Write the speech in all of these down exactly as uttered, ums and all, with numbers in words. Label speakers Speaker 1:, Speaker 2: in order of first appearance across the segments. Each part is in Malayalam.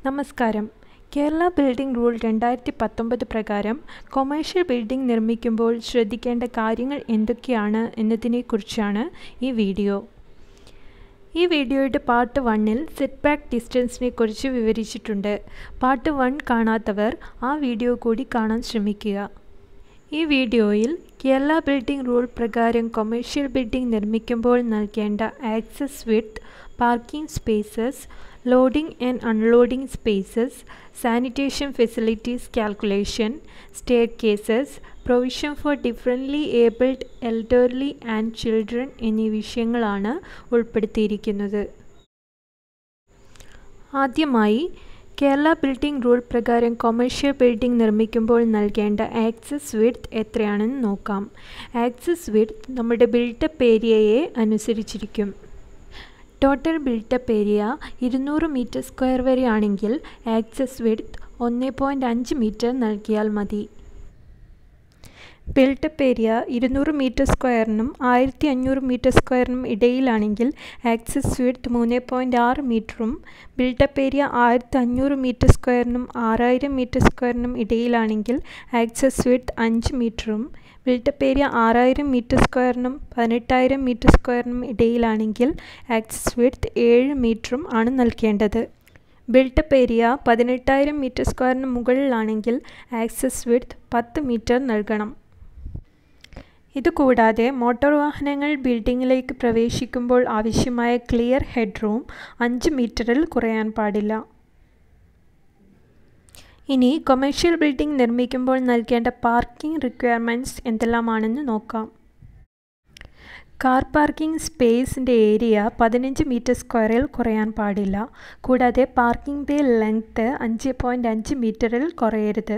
Speaker 1: നമസ്കാരം. കേരള ബിൽഡിംഗ് റൂൾ രണ്ടായിരത്തി പത്തൊമ്പത് പ്രകാരം കൊമേഴ്ഷ്യൽ ബിൽഡിംഗ് നിർമ്മിക്കുമ്പോൾ ശ്രദ്ധിക്കേണ്ട കാര്യങ്ങൾ എന്തൊക്കെയാണ് എന്നതിനെക്കുറിച്ചാണ് ഈ വീഡിയോ. ഈ വീഡിയോയുടെ പാർട്ട് വണ്ണിൽ സെറ്റ് ബാക്ക് ഡിസ്റ്റൻസിനെ കുറിച്ച് വിവരിച്ചിട്ടുണ്ട്. പാർട്ട് വൺ കാണാത്തവർ ആ വീഡിയോ കൂടി കാണാൻ ശ്രമിക്കുക. ഈ വീഡിയോയിൽ കേരള ബിൽഡിംഗ് റൂൾ പ്രകാരം കൊമേഴ്ഷ്യൽ ബിൽഡിംഗ് നിർമ്മിക്കുമ്പോൾ നൽകേണ്ട access width, parking spaces, loading and unloading spaces, sanitation facilities calculation, staircases, provision for differently abled elderly and children എന്നീ വിഷയങ്ങളാണ് ഉൾപ്പെടുത്തിയിരിക്കുന്നത്. ആദ്യമായി കേരള ബിൽഡിംഗ് റൂൾ പ്രകാരം കൊമേഴ്ഷ്യൽ ബിൽഡിംഗ് നിർമ്മിക്കുമ്പോൾ നൽകേണ്ട ആക്സസ് വിഡ്ത്ത് എത്രയാണെന്ന് നോക്കാം. ആക്സസ് വിഡ്ത്ത് നമ്മുടെ ബിൽട്ടപ്പ് ഏരിയയെ അനുസരിച്ചിരിക്കും. ടോട്ടൽ ബിൽട്ടപ്പ് ഏരിയ ഇരുന്നൂറ് മീറ്റർ സ്ക്വയർ വരെയാണെങ്കിൽ ആക്സസ് വിഡ്ത്ത് ഒന്ന് പോയിൻറ്റ് അഞ്ച് മീറ്റർ നൽകിയാൽ മതി. ബിൽട്ടപ്പ് ഏരിയ ഇരുന്നൂറ് മീറ്റർ സ്ക്വയറിനും ആയിരത്തി അഞ്ഞൂറ് മീറ്റർ സ്ക്വയറിനും ഇടയിലാണെങ്കിൽ ആക്സസ് വിഡ്ത്ത് മൂന്ന് പോയിൻറ്റ് ആറ് മീറ്ററും, ബിൽട്ടപ്പ് ഏരിയ ആയിരത്തി അഞ്ഞൂറ് മീറ്റർ സ്ക്വയറിനും ആറായിരം മീറ്റർ സ്ക്വയറിനും ഇടയിലാണെങ്കിൽ ആക്സസ് വിഡ്ത്ത് അഞ്ച് മീറ്ററും, ബിൽട്ടപ്പ് ഏരിയ ആറായിരം മീറ്റർ സ്ക്വയറിനും പതിനെട്ടായിരം മീറ്റർ സ്ക്വയറിനും ഇടയിലാണെങ്കിൽ ആക്സസ് വിഡ്ത്ത് ഏഴ് മീറ്ററും ആണ് നൽകേണ്ടത്. ബിൽട്ടപ്പ് ഏരിയ പതിനെട്ടായിരം മീറ്റർ സ്ക്വയറിന് മുകളിലാണെങ്കിൽ ആക്സസ് വിഡ്ത്ത് പത്ത് മീറ്റർ നൽകണം. ഇതുകൂടാതെ മോട്ടോർ വാഹനങ്ങൾ ബിൽഡിങ്ങിലേക്ക് പ്രവേശിക്കുമ്പോൾ ആവശ്യമായ ക്ലിയർ ഹെഡ് റൂം അഞ്ച് മീറ്ററിൽ കുറയാൻ പാടില്ല. ഇനി കൊമേഴ്ഷ്യൽ ബിൽഡിംഗ് നിർമ്മിക്കുമ്പോൾ നൽകേണ്ട പാർക്കിംഗ് റിക്വയർമെൻറ്റ്സ് എന്തെല്ലാമാണെന്ന് നോക്കാം. കാർ പാർക്കിംഗ് സ്പേസിൻ്റെ ഏരിയ പതിനഞ്ച് മീറ്റർ സ്ക്വയറിൽ കുറയാൻ പാടില്ല. കൂടാതെ പാർക്കിംഗ് ബേ ലെങ്ത്ത് അഞ്ച് പോയിൻറ്റ് അഞ്ച് മീറ്ററിൽ കുറയരുത്.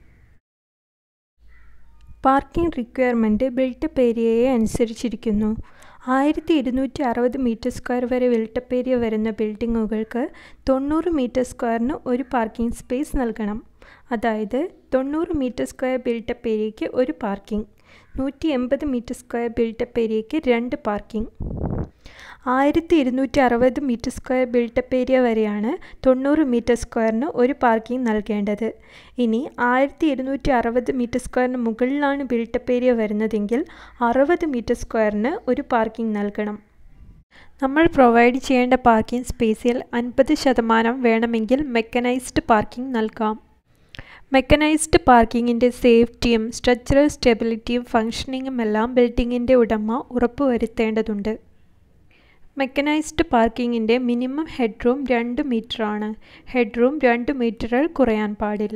Speaker 1: പാർക്കിംഗ് റിക്വയർമെൻറ്റ് ബിൽട്ടപ്പ് ഏരിയയെ അനുസരിച്ചിരിക്കുന്നു. ആയിരത്തി ഇരുന്നൂറ്റി അറുപത് മീറ്റർ സ്ക്വയർ വരെ ബിൽട്ടപ്പ് ഏരിയ വരുന്ന ബിൽഡിങ്ങുകൾക്ക് തൊണ്ണൂറ് മീറ്റർ സ്ക്വയറിന് ഒരു പാർക്കിംഗ് സ്പേസ് നൽകണം. അതായത് തൊണ്ണൂറ് മീറ്റർ സ്ക്വയർ ബിൽട്ടപ്പ് ഏരിയയ്ക്ക് ഒരു പാർക്കിംഗ്, നൂറ്റി എൺപത് മീറ്റർ സ്ക്വയർ ബിൽട്ടപ്പ് ഏരിയയ്ക്ക് രണ്ട് പാർക്കിംഗ്. ആയിരത്തി ഇരുന്നൂറ്റി അറുപത് മീറ്റർ സ്ക്വയർ ബിൽട്ടപ്പ് ഏരിയ വരെയാണ് തൊണ്ണൂറ് മീറ്റർ സ്ക്വയറിന് ഒരു പാർക്കിംഗ് നൽകേണ്ടത്. ഇനി ആയിരത്തി ഇരുന്നൂറ്റി അറുപത് മീറ്റർ സ്ക്വയറിന് മുകളിലാണ് ബിൽട്ടപ്പ് ഏരിയ വരുന്നതെങ്കിൽ അറുപത് മീറ്റർ സ്ക്വയറിന് ഒരു പാർക്കിംഗ് നൽകണം. നമ്മൾ പ്രൊവൈഡ് ചെയ്യേണ്ട പാർക്കിംഗ് സ്പേസിൽ അൻപത് ശതമാനം വേണമെങ്കിൽ മെക്കനൈസ്ഡ് പാർക്കിംഗ് നൽകാം. മെക്കനൈസ്ഡ് പാർക്കിങ്ങിൻ്റെ സേഫ്റ്റിയും സ്ട്രക്ചറൽ സ്റ്റെബിലിറ്റിയും ഫങ്ഷനിങ്ങും എല്ലാം ബിൽഡിങ്ങിൻ്റെ ഉടമ ഉറപ്പുവരുത്തേണ്ടതുണ്ട്. മെക്കനൈസ്ഡ് പാർക്കിങ്ങിൻ്റെ മിനിമം ഹെഡ് റൂം രണ്ട് മീറ്ററാണ്. ഹെഡ് റൂം രണ്ട് മീറ്ററിൽ കുറയാൻ പാടില്ല.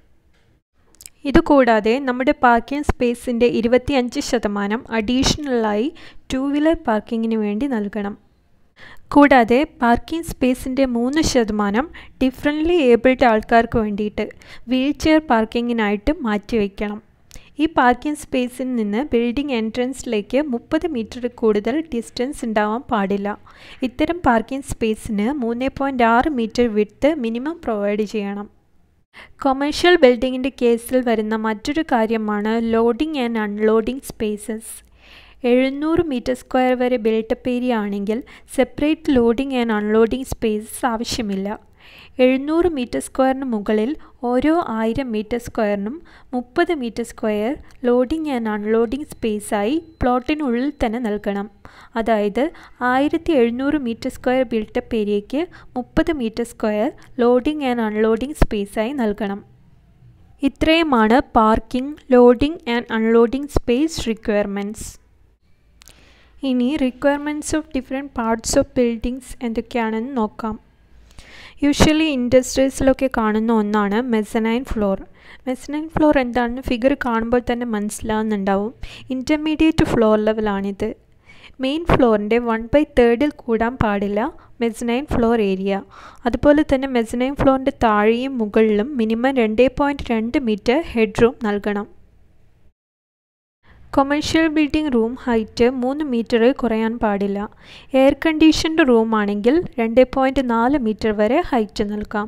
Speaker 1: ഇതുകൂടാതെ നമ്മുടെ പാർക്കിംഗ് സ്പേസിൻ്റെ ഇരുപത്തിയഞ്ച് ശതമാനം അഡീഷണലായി ടു വീലർ പാർക്കിങ്ങിന് വേണ്ടി നൽകണം. കൂടാതെ പാർക്കിംഗ് സ്പേസിൻ്റെ മൂന്ന് ശതമാനം ഡിഫറൻ്റ്ലി ഏബിൾഡ് ആൾക്കാർക്ക് വേണ്ടിയിട്ട് വീൽ ചെയർ പാർക്കിങ്ങിനായിട്ട് മാറ്റിവെക്കണം. ഈ പാർക്കിംഗ് സ്പേസിൽ നിന്ന് ബിൽഡിംഗ് എൻട്രൻസിലേക്ക് മുപ്പത് മീറ്റർ കൂടുതൽ ഡിസ്റ്റൻസ് ഉണ്ടാവാൻ പാടില്ല. ഇത്തരം പാർക്കിംഗ് സ്പേസിന് മൂന്ന് പോയിൻറ്റ് ആറ് മീറ്റർ വിഡ്ത്ത് മിനിമം പ്രൊവൈഡ് ചെയ്യണം. കൊമേഴ്ഷ്യൽ ബിൽഡിങ്ങിൻ്റെ കേസിൽ വരുന്ന മറ്റൊരു കാര്യമാണ് ലോഡിംഗ് ആൻഡ് അൺലോഡിംഗ് സ്പേസസ്. എഴുന്നൂറ് മീറ്റർ സ്ക്വയർ വരെ ബിൽട്ടപ്പ് ഏരിയ ആണെങ്കിൽ separate loading and unloading spaces ആവശ്യമില്ല. എഴുന്നൂറ് മീറ്റർ സ്ക്വയറിന് മുകളിൽ ഓരോ ആയിരം മീറ്റർ സ്ക്വയറിനും മുപ്പത് metre square loading and unloading സ്പേസായി പ്ലോട്ടിനുള്ളിൽ തന്നെ നൽകണം. അതായത് ആയിരത്തി എഴുന്നൂറ് മീറ്റർ സ്ക്വയർ ബിൽട്ടപ്പ് ഏരിയയ്ക്ക് മുപ്പത് metre square loading and unloading സ്പേസായി നൽകണം. ഇത്രയുമാണ് parking, loading and unloading space requirements. ഇനി requirements of different parts of buildings എന്തൊക്കെയാണെന്ന് നോക്കാം. യൂഷ്വലി ഇൻഡസ്ട്രീസിലൊക്കെ കാണുന്ന ഒന്നാണ് മെസനൈൻ ഫ്ലോർ. മെസനൈൻ ഫ്ലോർ എന്താണെന്ന് ഫിഗർ കാണുമ്പോൾ തന്നെ മനസ്സിലാവുന്നുണ്ടാവും. ഇൻ്റർമീഡിയറ്റ് ഫ്ലോർ ലെവലാണിത്. മെയിൻ ഫ്ലോറിൻ്റെ വൺ ബൈ തേർഡിൽ കൂടാൻ പാടില്ല മെസനൈൻ ഫ്ലോർ ഏരിയ. അതുപോലെ തന്നെ മെസനൈൻ ഫ്ലോറിൻ്റെ താഴെയും മുകളിലും മിനിമം രണ്ട് പോയിൻറ്റ് രണ്ട് മീറ്റർ ഹെഡ് റൂം നൽകണം. കൊമേഴ്ഷ്യൽ ബിൽഡിംഗ് റൂം ഹൈറ്റ് മൂന്ന് മീറ്ററിൽ കുറയാൻ പാടില്ല. എയർ കണ്ടീഷൻഡ് റൂം ആണെങ്കിൽ രണ്ട് പോയിൻറ്റ് നാല് മീറ്റർ വരെ ഹൈറ്റ് നൽകാം.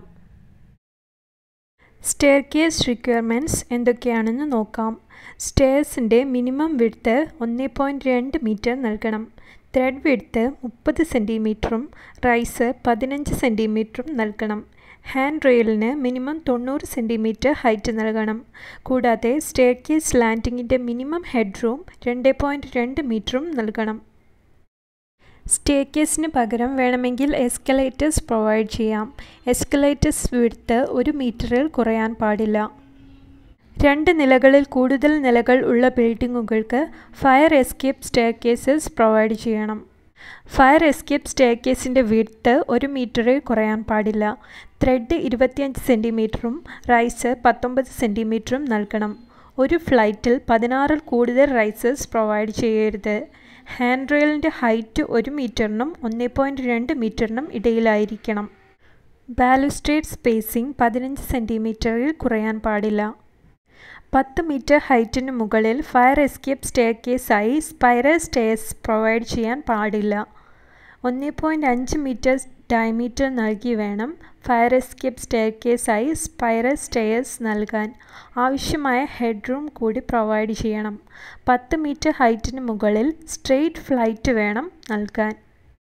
Speaker 1: സ്റ്റെയർകേസ് റിക്വയർമെൻറ്റ്സ് എന്തൊക്കെയാണെന്ന് നോക്കാം. സ്റ്റെയർസിൻ്റെ മിനിമം വിഡ്ത്ത് ഒന്ന് പോയിൻറ്റ് രണ്ട് മീറ്റർ നൽകണം. ത്രെഡ് വിഡ്ത്ത് മുപ്പത് സെൻറ്റിമീറ്ററും റൈസ് പതിനഞ്ച് സെൻറ്റിമീറ്ററും നൽകണം. ഹാൻഡ് റെയിലിന് മിനിമം തൊണ്ണൂറ് സെൻറ്റിമീറ്റർ ഹൈറ്റ് നൽകണം. കൂടാതെ സ്റ്റെയർകേസ് ലാൻഡിങ്ങിൻ്റെ മിനിമം ഹെഡ് റൂം രണ്ട് പോയിൻറ്റ് രണ്ട് മീറ്ററും നൽകണം. സ്റ്റെയർകേസിന് പകരം വേണമെങ്കിൽ എസ്കലേറ്റേഴ്സ് പ്രൊവൈഡ് ചെയ്യാം. എസ്കലേറ്റേഴ്സ് വിഡ്ത്ത് ഒരു മീറ്ററിൽ കുറയാൻ പാടില്ല. രണ്ട് നിലകളിൽ കൂടുതൽ നിലകൾ ഉള്ള ബിൽഡിങ്ങുകൾക്ക് ഫയർ എസ്കേപ്പ് സ്റ്റെയർകേസസ് പ്രൊവൈഡ് ചെയ്യണം. ഫയർ എസ്കേപ്പ് സ്റ്റെയർകേസിൻ്റെ വിഡ്ത്ത് ഒരു മീറ്ററിൽ കുറയാൻ പാടില്ല. ത്രെഡ് ഇരുപത്തിയഞ്ച് സെൻറ്റിമീറ്ററും റൈസ് പത്തൊമ്പത് സെൻറ്റിമീറ്ററും നൽകണം. ഒരു ഫ്ലൈറ്റിൽ പതിനാറിൽ കൂടുതൽ റൈസസ് പ്രൊവൈഡ് ചെയ്യരുത്. ഹാൻഡ് റെയിലിൻ്റെ ഹൈറ്റ് ഒരു മീറ്ററിനും ഒന്ന് പോയിൻറ്റ് രണ്ട് മീറ്ററിനും ഇടയിലായിരിക്കണം. ബാലുസ്ട്രേഡ് സ്പേസിംഗ് പതിനഞ്ച് സെൻറ്റിമീറ്ററിൽ കുറയാൻ പാടില്ല. പത്ത് മീറ്റർ ഹൈറ്റിന് മുകളിൽ ഫയർ എസ്കേപ്പ് സ്റ്റെയർകേസായി സ്പൈറൽ സ്റ്റെയർസ് പ്രൊവൈഡ് ചെയ്യാൻ പാടില്ല. ഒന്ന് പോയിൻറ്റ് അഞ്ച് മീറ്റർ ഡയമീറ്റർ നൽകി വേണം ഫയർ എസ്കേപ്പ് സ്റ്റെയർകേസായി സ്പൈറൽ സ്റ്റെയർസ് നൽകാൻ. ആവശ്യമായ ഹെഡ് റൂം കൂടി പ്രൊവൈഡ് ചെയ്യണം. പത്ത് മീറ്റർ ഹൈറ്റിന് മുകളിൽ സ്ട്രെയിറ്റ് ഫ്ലൈറ്റ് വേണം നൽകാൻ.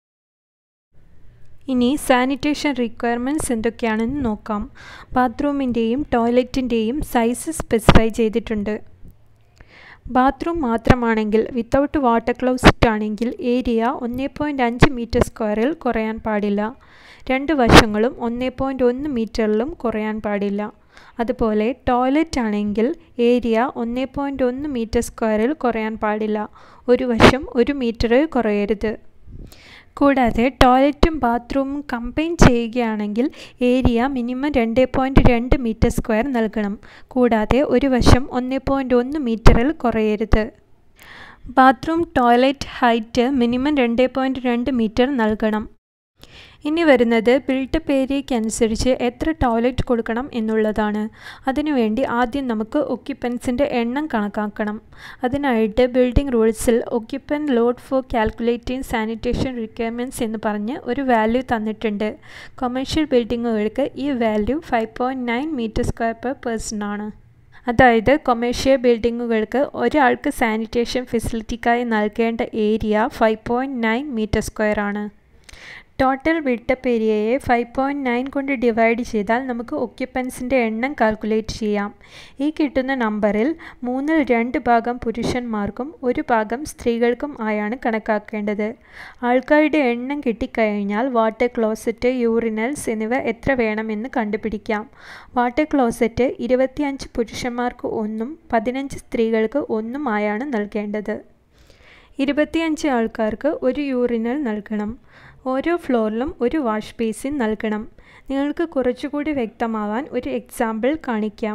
Speaker 1: ഇനി സാനിറ്റേഷൻ റിക്വയർമെൻറ്റ്സ് എന്തൊക്കെയാണെന്ന് നോക്കാം. ബാത്റൂമിൻ്റെയും ടോയ്ലറ്റിൻ്റെയും സൈസ് സ്പെസിഫൈ ചെയ്തിട്ടുണ്ട്. ബാത്റൂം മാത്രമാണെങ്കിൽ വിത്തൗട്ട് വാട്ടർ ക്ലോസറ്റ് ആണെങ്കിൽ ഏരിയ ഒന്ന് പോയിൻറ്റ് അഞ്ച് മീറ്റർ സ്ക്വയറിൽ കുറയാൻ പാടില്ല. രണ്ട് വശങ്ങളും ഒന്ന് പോയിൻറ്റ് ഒന്ന് മീറ്ററിലും കുറയാൻ പാടില്ല. അതുപോലെ ടോയ്ലറ്റ് ആണെങ്കിൽ ഏരിയ ഒന്ന് പോയിൻറ്റ് ഒന്ന് മീറ്റർ സ്ക്വയറിൽ കുറയാൻ പാടില്ല. ഒരു വശം ഒരു മീറ്ററിൽ കുറയരുത്. കൂടാതെ ടോയ്ലറ്റും ബാത്റൂമും കമ്പൈൻ ചെയ്യുകയാണെങ്കിൽ ഏരിയ മിനിമം രണ്ട് പോയിൻറ്റ് രണ്ട് മീറ്റർ സ്ക്വയർ നൽകണം. കൂടാതെ ഒരു വശം ഒന്ന് പോയിൻറ്റ് ഒന്ന് മീറ്ററിൽ കുറയരുത്. ബാത്റൂം ടോയ്ലറ്റ് ഹൈറ്റ് മിനിമം രണ്ട് പോയിൻറ്റ് രണ്ട് മീറ്റർ നൽകണം. ഇനി വരുന്നത് ബിൽട്ടപ്പ് ഏരിയയ്ക്ക് അനുസരിച്ച് എത്ര ടോയ്ലറ്റ് കൊടുക്കണം എന്നുള്ളതാണ്. അതിനുവേണ്ടി ആദ്യം നമുക്ക് ഒക്യുപ്പൻസിൻ്റെ എണ്ണം കണക്കാക്കണം. അതിനായിട്ട് ബിൽഡിംഗ് റൂൾസിൽ occupant load for calculating sanitation requirements എന്ന് പറഞ്ഞ് ഒരു വാല്യൂ തന്നിട്ടുണ്ട്. കൊമേഴ്ഷ്യൽ ബിൽഡിങ്ങുകൾക്ക് ഈ value five point nine metre square per person ആണ്. അതായത് കൊമേഴ്ഷ്യൽ ബിൽഡിങ്ങുകൾക്ക് ഒരാൾക്ക് സാനിറ്റേഷൻ ഫെസിലിറ്റിക്കായി നൽകേണ്ട area five point nine metre square ആണ്. ടോട്ടൽ ബിൽട്ടപ്പ് ഏരിയയെ ഫൈവ് പോയിൻറ്റ് നയൻ കൊണ്ട് ഡിവൈഡ് ചെയ്താൽ നമുക്ക് ഒക്യുപ്പൻസിൻ്റെ എണ്ണം കാൽക്കുലേറ്റ് ചെയ്യാം. ഈ കിട്ടുന്ന നമ്പറിൽ മൂന്നിൽ രണ്ട് ഭാഗം പുരുഷന്മാർക്കും ഒരു ഭാഗം സ്ത്രീകൾക്കും ആയാണ് കണക്കാക്കേണ്ടത്. ആൾക്കാരുടെ എണ്ണം കിട്ടിക്കഴിഞ്ഞാൽ വാട്ടർ ക്ലോസറ്റ്, യൂറിനൽസ് എന്നിവ എത്ര വേണമെന്ന് കണ്ടുപിടിക്കാം. വാട്ടർ ക്ലോസറ്റ് ഇരുപത്തിയഞ്ച് പുരുഷന്മാർക്ക് ഒന്നും പതിനഞ്ച് സ്ത്രീകൾക്ക് ഒന്നും ആയാണ് നൽകേണ്ടത്. ഇരുപത്തിയഞ്ച് ആൾക്കാർക്ക് ഒരു യൂറിനൽ നൽകണം. ഓരോ ഫ്ലോറിലും ഒരു വാഷ് ബേസിൻ നൽകണം. നിങ്ങൾക്ക് കുറച്ചുകൂടി വ്യക്തമാവാൻ ഒരു എക്സാമ്പിൾ കാണിക്കാം.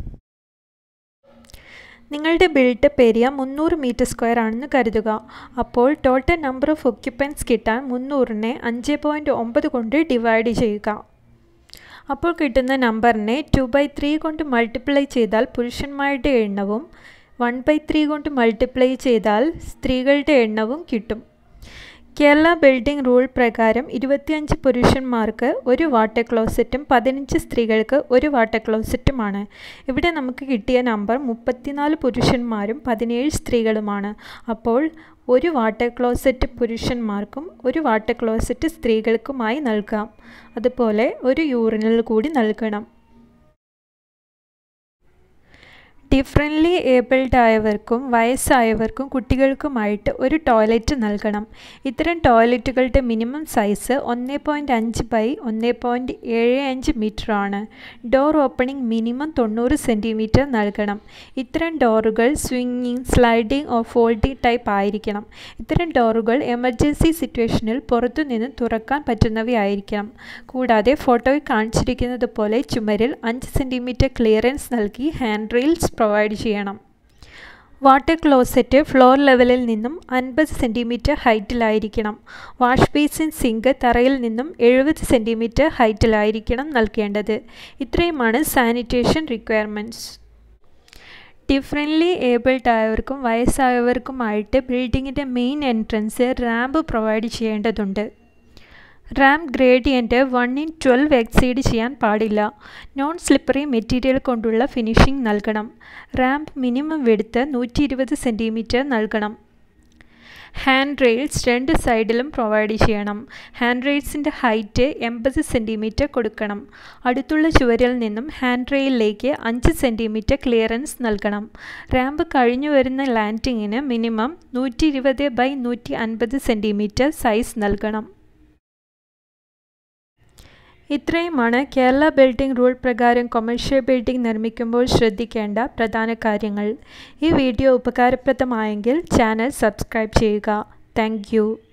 Speaker 1: നിങ്ങളുടെ ബിൽട്ടപ്പ് ഏരിയ മുന്നൂറ് മീറ്റർ സ്ക്വയർ ആണെന്ന് കരുതുക. അപ്പോൾ ടോട്ടൽ നമ്പർ ഓഫ് ഒക്യുപ്പൻസ് കിട്ടാൻ മുന്നൂറിനെ അഞ്ച് പോയിൻറ്റ് ഒമ്പത് കൊണ്ട് ഡിവൈഡ് ചെയ്യുക. അപ്പോൾ കിട്ടുന്ന നമ്പറിനെ ടു ബൈ ത്രീ കൊണ്ട് മൾട്ടിപ്ലൈ ചെയ്താൽ പുരുഷന്മാരുടെ എണ്ണവും വൺ ബൈ ത്രീ കൊണ്ട് മൾട്ടിപ്ലൈ ചെയ്താൽ സ്ത്രീകളുടെ എണ്ണവും കിട്ടും. കേരള ബിൽഡിംഗ് റൂൾ പ്രകാരം ഇരുപത്തിയഞ്ച് പുരുഷന്മാർക്ക് ഒരു വാട്ടർ ക്ലോസറ്റും പതിനഞ്ച് സ്ത്രീകൾക്ക് ഒരു വാട്ടർ ക്ലോസറ്റുമാണ്. ഇവിടെ നമുക്ക് കിട്ടിയ നമ്പർ മുപ്പത്തിനാല് പുരുഷന്മാരും പതിനേഴ് സ്ത്രീകളുമാണ്. അപ്പോൾ ഒരു വാട്ടർ ക്ലോസറ്റ് പുരുഷന്മാർക്കും ഒരു വാട്ടർ ക്ലോസറ്റ് സ്ത്രീകൾക്കുമായി നൽകാം. അതുപോലെ ഒരു യൂറിനൽ കൂടി നൽകണം. ഡിഫറൻ്റ്ലി ഏബിൾഡ് ആയവർക്കും വയസ്സായവർക്കും കുട്ടികൾക്കുമായിട്ട് ഒരു ടോയ്ലറ്റ് നൽകണം. ഇത്തരം ടോയ്ലറ്റുകളുടെ മിനിമം സൈസ് ഒന്ന് പോയിൻറ്റ് അഞ്ച് ബൈ ഒന്ന് പോയിൻറ്റ് ഏഴ് അഞ്ച് മീറ്റർ ആണ്. ഡോർ ഓപ്പണിംഗ് മിനിമം തൊണ്ണൂറ് സെൻറ്റിമീറ്റർ നൽകണം. ഇത്തരം ഡോറുകൾ സ്വിങ്ങിങ്, സ്ലൈഡിംഗ് ഓർ ഫോൾഡിംഗ് ടൈപ്പ് ആയിരിക്കണം. ഇത്തരം ഡോറുകൾ എമർജൻസി സിറ്റുവേഷനിൽ പുറത്തുനിന്ന് തുറക്കാൻ പറ്റുന്നവയായിരിക്കണം. കൂടാതെ ഫോട്ടോയിൽ കാണിച്ചിരിക്കുന്നത് പോലെ ചുമരിൽ അഞ്ച് സെൻറ്റിമീറ്റർ ക്ലിയറൻസ് നൽകി ഹാൻഡ് റെയിൽസ് പ്രൊവൈഡ് ചെയ്യണം. വാട്ടർ ക്ലോസറ്റ് ഫ്ലോർ ലെവലിൽ നിന്നും അൻപത് സെൻറ്റിമീറ്റർ ഹൈറ്റിലായിരിക്കണം. വാഷ് ബേസിൻ, സിങ്ക് തറയിൽ നിന്നും എഴുപത് സെൻറ്റിമീറ്റർ ഹൈറ്റിലായിരിക്കണം നൽകേണ്ടത്. ഇത്രയുമാണ് സാനിറ്റേഷൻ റിക്വയർമെൻറ്റ്സ്. ഡിഫറൻ്റ്ലി ഏബിൾഡ് ആയവർക്കും വയസ്സായവർക്കുമായിട്ട് ബിൽഡിങ്ങിൻ്റെ മെയിൻ എൻട്രൻസ് റാമ്പ് പ്രൊവൈഡ് ചെയ്യേണ്ടതുണ്ട്. Ramp gradient one in twelve exceed ചെയ്യാൻ പാടില്ല. നോൺ സ്ലിപ്പറി മെറ്റീരിയൽ കൊണ്ടുള്ള ഫിനിഷിംഗ് നൽകണം. റാമ്പ് മിനിമം വെടുത്ത് നൂറ്റി ഇരുപത് സെൻറ്റിമീറ്റർ നൽകണം. ഹാൻഡ് റെയിൽസ് രണ്ട് സൈഡിലും പ്രൊവൈഡ് ചെയ്യണം. ഹാൻഡ് റെയിൽസിൻ്റെ ഹൈറ്റ് എൺപത് സെൻറ്റിമീറ്റർ കൊടുക്കണം. അടുത്തുള്ള ചുവരിൽ നിന്നും ഹാൻഡ് റെയിലിലേക്ക് അഞ്ച് സെൻറ്റിമീറ്റർ ക്ലിയറൻസ് നൽകണം. റാമ്പ് കഴിഞ്ഞു വരുന്ന ലാൻഡിങ്ങിന് മിനിമം നൂറ്റി ഇരുപത് ബൈ നൂറ്റി അൻപത് സെൻറ്റിമീറ്റർ സൈസ് നൽകണം. ഇത്രയുമാണ് കേരള ബിൽഡിംഗ് റൂൾ പ്രകാരം കൊമേഴ്ഷ്യൽ ബിൽഡിംഗ് നിർമ്മിക്കുമ്പോൾ ശ്രദ്ധിക്കേണ്ട പ്രധാന കാര്യങ്ങൾ. ഈ വീഡിയോ ഉപകാരപ്രദമായെങ്കിൽ ചാനൽ സബ്സ്ക്രൈബ് ചെയ്യുക. Thank U.